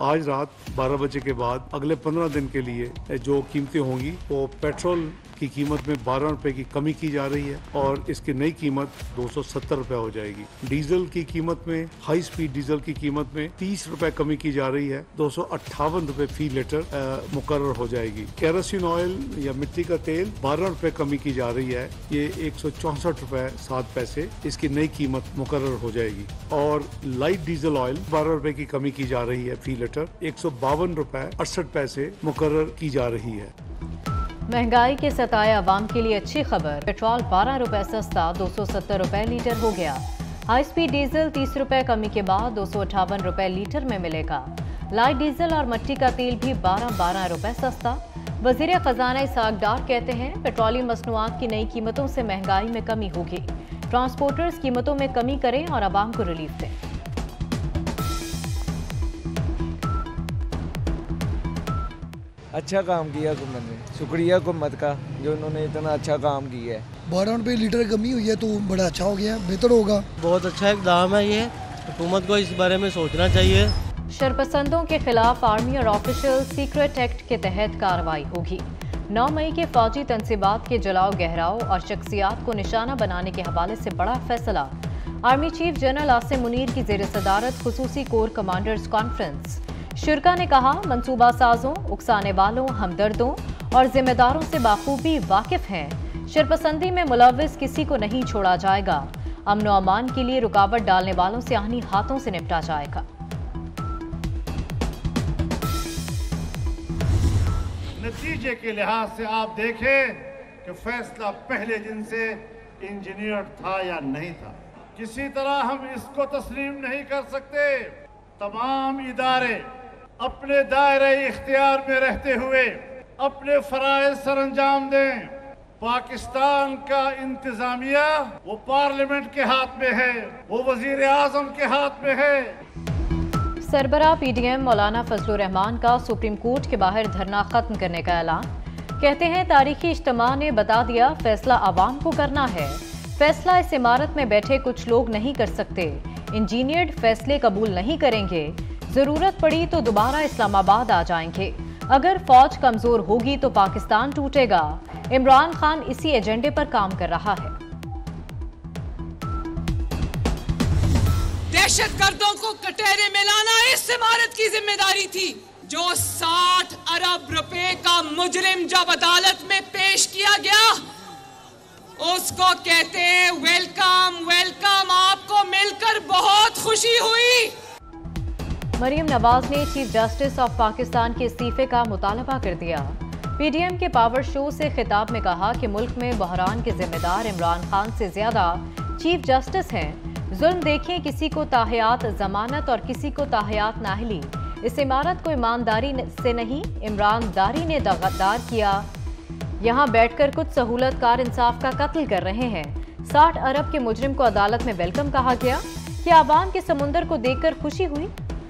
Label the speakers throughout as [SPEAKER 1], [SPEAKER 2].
[SPEAKER 1] आज रात 12 बजे के बाद अगले 15 दिन के लिए जो कीमतें होंगी वो पेट्रोल की कीमत में 12 रुपए की कमी की जा रही है और इसकी नई कीमत 270 रुपए हो जाएगी। डीजल की कीमत में, हाई स्पीड डीजल की कीमत में 30 रुपए कमी की जा रही है, 258 रुपए फी लीटर मुकर्रर हो जाएगी। केरोसिन ऑयल या मिट्टी का तेल 12 रुपए कमी की जा रही है, ये 164 रुपए 7 पैसे इसकी नई कीमत मुकर्रर हो जाएगी। और लाइट डीजल ऑयल 12 रुपए की कमी की जा रही है फी लीटर, 152 रुपए 68 पैसे मुकर्रर की जा रही है।
[SPEAKER 2] महंगाई के सताए अवाम के लिए अच्छी खबर, पेट्रोल 12 रुपए सस्ता 270 रुपए लीटर हो गया। हाई स्पीड डीजल 30 रुपए कमी के बाद 258 रुपए लीटर में मिलेगा। लाइट डीजल और मिट्टी का तेल भी 12 रुपए सस्ता। वजीर खजाना इसाक डार कहते हैं पेट्रोलियम मसनूआत की नई कीमतों से महंगाई में कमी होगी। ट्रांसपोर्टर्स कीमतों में कमी करें और आवाम को रिलीफ दें।
[SPEAKER 3] अच्छा काम किया हुकूमत ने, शुक्रिया हुकूमत का जो उन्होंने इतना अच्छा काम किया है।
[SPEAKER 4] 12 रुपये लीटर कमी हुई है तो बड़ा अच्छा हो गया, बेहतर होगा।
[SPEAKER 5] बहुत अच्छा इक़दाम है ये, हुकूमत को इस बारे में सोचना चाहिए।
[SPEAKER 2] शरपसंदों के खिलाफ आर्मी और ऑफिशियल सीक्रेट एक्ट के तहत कार्रवाई होगी। 9 मई के फौजी तनसीबात के जलाओ गहराओ और शख्सियात को निशाना बनाने के हवाले से बड़ा फैसला। Army chief general Asim Munir की जेर सदारत खुसूसी कोर कमांडर्स कॉन्फ्रेंस। शुरका ने कहा मंसूबा साजों, उकसाने वालों, हमदर्दों और जिम्मेदारों से बाखूबी वाकिफ हैं। शरपसंदी में मुलविस किसी को नहीं छोड़ा जाएगा। अमन व अमान के लिए रुकावट डालने वालों से आहनी हाथों से निपटा जाएगा।
[SPEAKER 6] नतीजे के लिहाज से आप देखें कि फैसला पहले दिन से इंजीनियर था या नहीं था। किसी तरह हम इसको तस्लीम नहीं कर सकते। तमाम इदारे अपने दायरे इख्तियार में रहते हुए अपने फराइज सरअंजाम दें। पाकिस्तान का इंतजामिया वो पार्लियामेंट के हाथ में है, वो वजीर आजम के हाथ में है।
[SPEAKER 2] सरबराह पीडीएम मौलाना फजलुर रहमान का सुप्रीम कोर्ट के बाहर धरना खत्म करने का ऐलान। कहते हैं तारीखी इज्तिमा ने बता दिया फैसला आवाम को करना है। फैसला इस इमारत में बैठे कुछ लोग नहीं कर सकते। इंजीनियर्ड फैसले कबूल नहीं करेंगे। जरूरत पड़ी तो दोबारा इस्लामाबाद आ जाएंगे। अगर फौज कमजोर होगी तो पाकिस्तान टूटेगा। इमरान खान इसी एजेंडे पर काम कर रहा है।
[SPEAKER 7] दहशतगर्दों को कटहरे में लाना इस इमारत की जिम्मेदारी थी। जो 60 अरब रुपए का मुजरिम जब अदालत में पेश किया गया उसको कहते हैं वेलकम वेलकम। आपको मिलकर बहुत खुशी हुई।
[SPEAKER 2] मरियम नवाज ने चीफ जस्टिस ऑफ पाकिस्तान के इस्तीफे का मुतालबा कर दिया। पीडीएम के पावर शो से खिताब में कहा कि मुल्क में बहरान के जिम्मेदार इमरान खान से ज्यादा चीफ जस्टिस हैं। जुल्म देखें, किसी को ताहयात जमानत और किसी को ताहयात नाहली। इस इमारत को ईमानदारी से नहीं इमरानदारी ने गद्दार किया। यहाँ बैठकर कुछ सहूलतकार इंसाफ का कत्ल कर रहे हैं। 60 अरब के मुजरिम को अदालत में वेलकम कहा गया। क्या आवाम के समुंदर को देखकर खुशी हुई?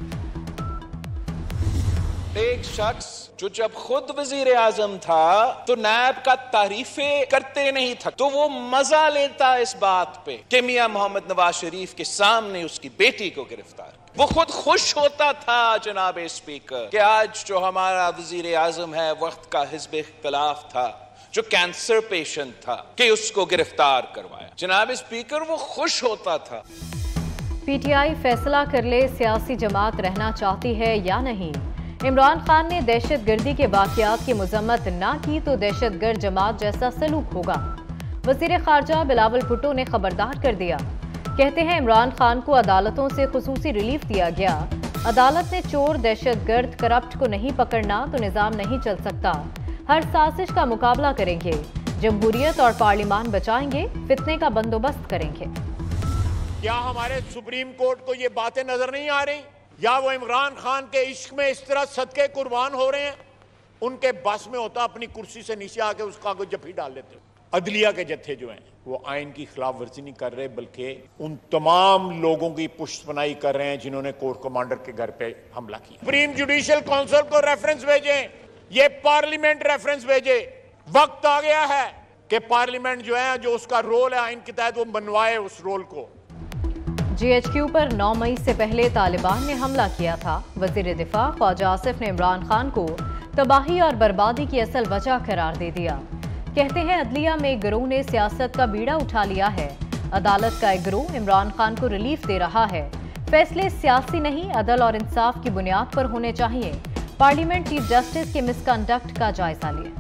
[SPEAKER 8] एक शख्स जो जब खुद वजीर आजम था तो नायब का तारीफे करते नहीं था, तो वो मजा लेता इस बात पे कि मियां मोहम्मद नवाज शरीफ के सामने उसकी बेटी को गिरफ्तार। वो खुद खुश होता था जनाब स्पीकर कि आज जो हमारा वजीर आजम है वक्त का हिज़्ब इख्तिलाफ था, जो कैंसर पेशेंट था, कि उसको गिरफ्तार करवाया। जनाब स्पीकर वो खुश होता था।
[SPEAKER 2] पीटीआई फैसला कर ले सियासी जमात रहना चाहती है या नहीं। इमरान खान ने दहशतगर्दी के वाक़यात की मजम्मत ना की तो दहशतगर्द जमात जैसा सलूक होगा। वज़ीर ख़ारजा बिलावल भुट्टो ने खबरदार कर दिया। कहते हैं इमरान खान को अदालतों से खुसूसी रिलीफ दिया गया। अदालत ने चोर, दहशतगर्द, करप्ट को नहीं पकड़ना तो निज़ाम नहीं चल सकता। हर साजिश का मुकाबला करेंगे, जमहूरियत और पार्लिमान बचाएंगे, फितने का बंदोबस्त करेंगे।
[SPEAKER 6] क्या हमारे सुप्रीम कोर्ट को ये बातें नजर नहीं आ रही, या वो इमरान खान के इश्क में इस तरह सदके कुर्बान हो रहे हैं? उनके बस में होता अपनी कुर्सी से नीचे आके उसका कोई जफ्फी डाल देते। अदलिया के जत्थे जो हैं वो आइन की खिलाफ वर्जी नहीं कर रहे, बल्कि उन तमाम लोगों की पुष्टपनाही कर रहे हैं जिन्होंने कोर कमांडर के घर पे हमला किया। सुप्रीम जुडिशियल काउंसिल को रेफरेंस भेजे, ये पार्लियामेंट रेफरेंस भेजे। वक्त आ गया है कि पार्लियामेंट जो है, जो उसका रोल है आइन के तहत, वो मनवाए उस रोल को।
[SPEAKER 2] GHQ पर 9 मई से पहले तालिबान ने हमला किया था। वजीर दिफा ख्वाजा आसिफ ने इमरान खान को तबाही और बर्बादी की असल वजह करार दे दिया। कहते हैं अदलिया में एक गिरोह ने सियासत का बीड़ा उठा लिया है। अदालत का एक गिरोह इमरान खान को रिलीफ दे रहा है। फैसले सियासी नहीं, अदल और इंसाफ की बुनियाद पर होने चाहिए। पार्लियामेंट चीफ जस्टिस के मिसकंडक्ट का जायजा लिया।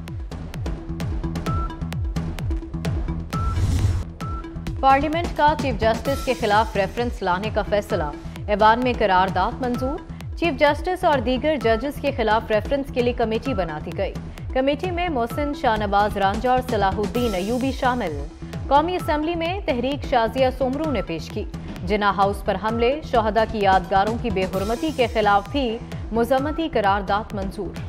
[SPEAKER 2] पार्लियामेंट का चीफ जस्टिस के खिलाफ रेफरेंस लाने का फैसला। ऐवान में करारदाद मंजूर। चीफ जस्टिस और दीगर जजेस के खिलाफ रेफरेंस के लिए कमेटी बना दी गई। कमेटी में मोहसिन शाहनवाज रांझा और सलाहुद्दीन अयूबी शामिल। कौमी असम्बली में तहरीक शाजिया सोमरू ने पेश की। जिन्ना हाउस पर हमले, शहदा की यादगारों की बेहुरमती के खिलाफ भी मुज़म्मती करारदाद मंजूर।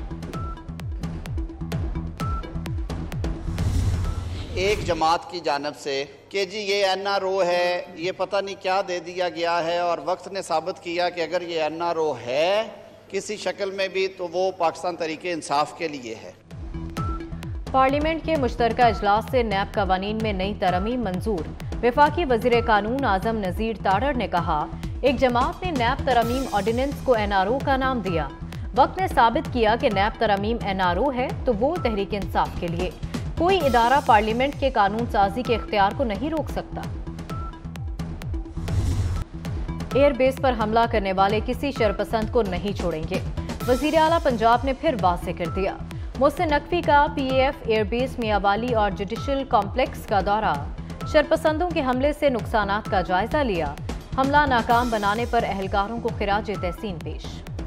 [SPEAKER 9] एक जमात की जानिब से कि जी ये NRO है, ये पता नहीं क्या दे दिया गया है, और वक्त ने साबित किया कि अगर ये NRO है किसी शक्ल में भी तो वो पाकिस्तान तरीके इंसाफ के लिए है।
[SPEAKER 2] पार्लियामेंट के मुश्तरका इजलास से नैब कवानीन में नई तरमीम मंजूर। वफाकी वजीर कानून आजम नज़ीर तारड़ ने कहा, एक जमात ने नैब तरमीम ऑर्डिनेंस को NRO का नाम दिया। वक्त ने साबित किया कि नैब तरमीम NRO है तो वो तहरीक इंसाफ के लिए। कोई इदारा पार्लियामेंट के कानून साजी के इख्तियार को नहीं रोक सकता। एयरबेस पर हमला करने वाले किसी शरपसंद को नहीं छोड़ेंगे। वजीर आला पंजाब ने फिर वाज़ेह कर दिया। मोहसिन नकवी का PAF एयरबेस मियांवाली और जुडिशल कॉम्प्लेक्स का दौरा। शरपसंदों के हमले से नुकसानात का जायजा लिया। हमला नाकाम बनाने पर अहलकारों को खिराज तहसीन पेश।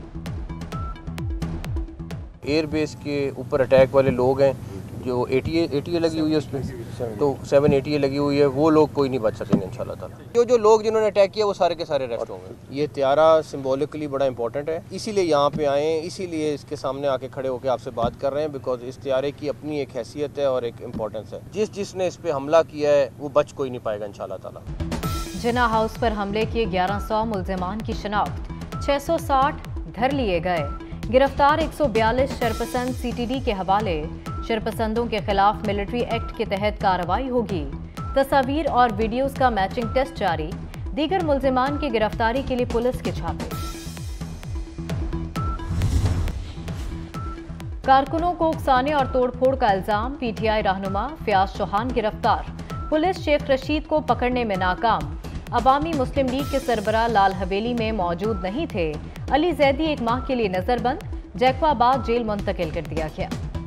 [SPEAKER 10] एयरबेस के ऊपर अटैक वाले लोग हैं जो ATA लगी हुई है, उसमें तो 7 ATA लगी हुई है, वो लोग कोई नहीं बच सकेंगे इंशाल्लाह ताला। जो लोग जिन्होंने अटैक किया वो सारे के सारे अरेस्ट होंगे। ये त्यारा सिंबॉलिकली बड़ा इंपॉर्टेंट है, इसीलिए यहाँ पे आए हैं, इसीलिए इसके सामने आके खड़े होकर आपसे बात कर रहे हैं, बिकॉज इस त्यारे की अपनी एक हैसियत है और एक इम्पोर्टेंस है। जिसने इस पे हमला किया है वो बच कोई नहीं पाएगा इंशाल्लाह ताला।
[SPEAKER 2] जिन्ना हाउस पर हमले के 1100 मुल्जिमान की शनाख्त, 660 धर लिए गए। गिरफ्तार 142 शरपसंद CTD के हवाले। शरपसंदों के खिलाफ मिलिट्री एक्ट के तहत कार्रवाई होगी। तस्वीर और वीडियोस का मैचिंग टेस्ट जारी। दीगर मुल्जिमान की गिरफ्तारी के लिए पुलिस के छापे। कारकुनों को उकसाने और तोड़फोड़ का इल्जाम। PTI रहनुमा फयाज चौहान गिरफ्तार। पुलिस शेख रशीद को पकड़ने में नाकाम। अवामी मुस्लिम लीग के सरबराह लाल हवेली में मौजूद नहीं थे। अली जैदी 1 माह के लिए नजरबंद। जैकवाबाद जेल मुंतकिल कर दिया गया।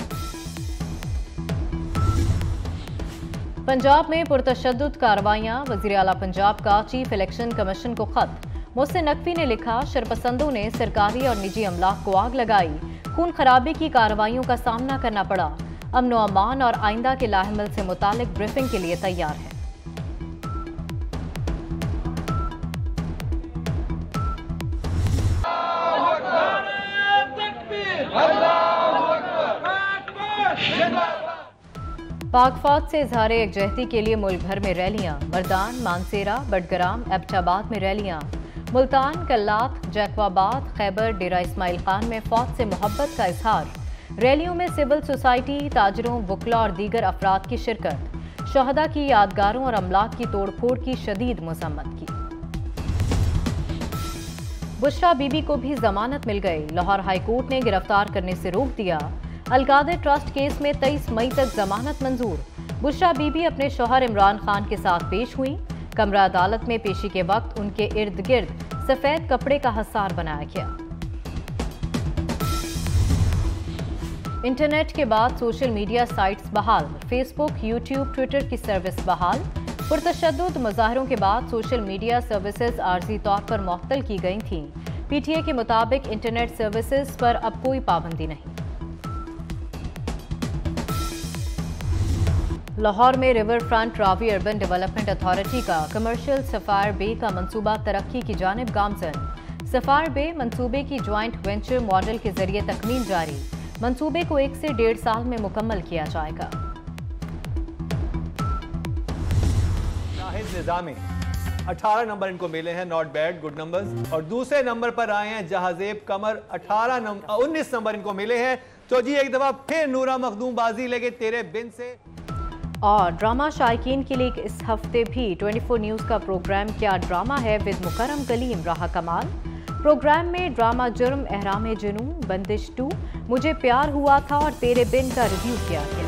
[SPEAKER 2] पंजाब में पुरतशद्दुद कार्रवाइयां। वजीर आला पंजाब का चीफ इलेक्शन कमीशन को खत। मोहसिन नकवी ने लिखा, शरपसंदों ने सरकारी और निजी अमलाक को आग लगाई। खून खराबे की कार्रवाइयों का सामना करना पड़ा। अमन व अमान और आइंदा के लाहमल से मुतालिक ब्रीफिंग के लिए तैयार है। पाक फौज से इजहार यकजहती के लिए मुल्क भर में रैलियां। मर्दान, मानसेरा, बडगराम, एबटाबाद में रैलियां। मुल्तान, कल्लात, जैकवाबाद, खैबर, डेरा इस्माइल खान में फौज से मोहब्बत का इजहार। रैलियों में सिविल सोसाइटी, ताजरों, वकला और दीगर अफराद की शिरकत। शहदा की यादगारों और अमलाक की तोड़फोड़ की शदीद मजम्मत की। बुशरा बीबी को भी जमानत मिल गई। लाहौर हाईकोर्ट ने गिरफ्तार करने से रोक दिया। अलकादर ट्रस्ट केस में 23 मई तक जमानत मंजूर। बुशरा बीबी अपने शौहर इमरान खान के साथ पेश हुई। कमरा अदालत में पेशी के वक्त उनके इर्द गिर्द सफेद कपड़े का हसार बनाया गया। इंटरनेट के बाद सोशल मीडिया साइट्स बहाल। फेसबुक, यूट्यूब, ट्विटर की सर्विस बहाल। पुरतशद्दुद मुजाहरों के बाद सोशल मीडिया सर्विसेज आर्जी तौर पर मुअत्तल की गई थीं। PTA के मुताबिक इंटरनेट सर्विसेज पर अब कोई पाबंदी नहीं। लाहौर में river front Ravi urban development authority का कमर्शियल सफायर बे का मंसूबा तरक्की की जानिब गामजन। सफायर बे मंसूबे की ज्वाइंट वेंचर मॉडल के जरिए तकमील जारी। मंसूबे को 1 से 1.5 साल में मुकम्मल किया जाएगा।
[SPEAKER 11] निजामी 18 नंबर इनको मिले हैं, नॉट बैड, गुड नंबर्स। और दूसरे नंबर पर आए हैं जहाजेब कमर, 19 नंबर इनको मिले हैं। तो जी एक दफा फिर नूरा मखदूम बाजी लेके तेरे बिन से।
[SPEAKER 2] और ड्रामा शायकीन के लिए इस हफ्ते भी 24 न्यूज़ का प्रोग्राम क्या ड्रामा है विद मुकर्रम कलीम रहा कमाल। प्रोग्राम में ड्रामा जुर्म, एहराम जुनून, बंदिश 2, मुझे प्यार हुआ था और तेरे बिन का रिव्यू किया गया।